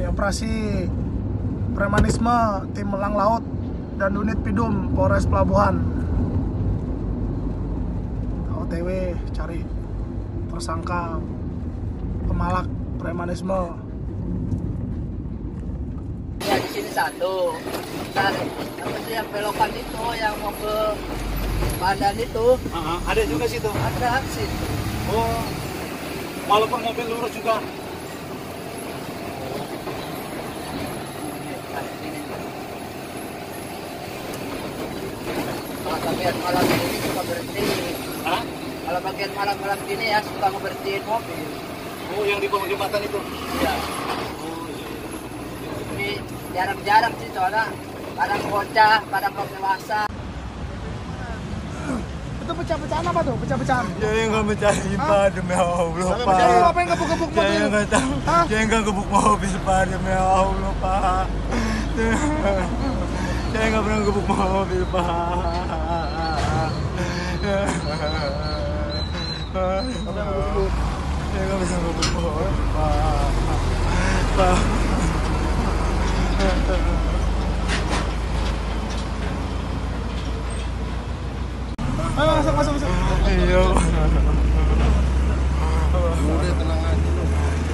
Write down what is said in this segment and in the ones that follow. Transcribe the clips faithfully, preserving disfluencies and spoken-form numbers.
operasi premanisme tim Elang Laut dan unit Pidum Polres Pelabuhan O T W cari tersangka pemalak premanisme. Ya di sini satu. Dan apa sih yang belokan itu yang mau ke Pandan itu? Uh-huh. Ada juga situ. Ada sih. Oh, walaupun mobil lurus juga. Kalau bagian malam ini suka berhenti. Hah? Kalau bagian malam-malam gini ya suka ngeberhentiin mobil. Oh, yang di bawah jembatan itu? Iya. Oh, iya. Ini jarang-jarang sih soalnya kadang bocah, kadang belum dewasa. Itu pecah-pecahan apa tuh? Pecah-pecahan? Saya nggak mencari Pak, demi Allah Pak. Jadi lu apa yang gebuk-gebuk mobil? Saya nggak tahu. Hah? Saya nggak gebuk mobil Pak, demi Allah Pak. Saya nggak pernah gebuk mobil Pak. Saya nggak bisa gebuk mobil Pak. Pak. Ayo masuk masuk masuk. Iya. Udah tenang aja lu.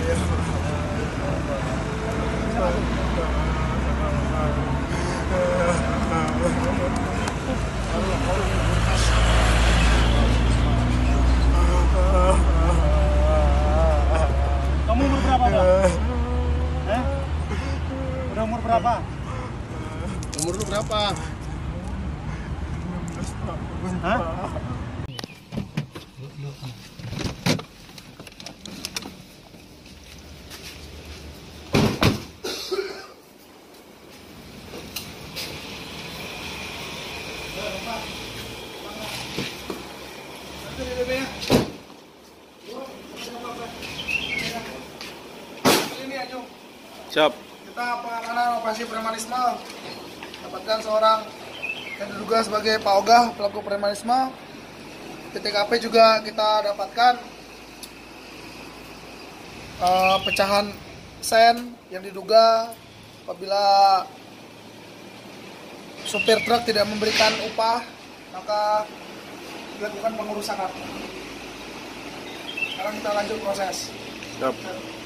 Kamu umur berapa, Pak? Eh? Udah umur berapa? Umur lu berapa? Hah? Siap. Kita pengamanan operasi premanisme dapatkan seorang yang diduga sebagai Pak Ogah pelaku premanisme. Di T K P juga kita dapatkan uh, pecahan sen yang diduga apabila supir truk tidak memberikan upah maka dilakukan pengerusakan. Sekarang kita lanjut proses. Siap.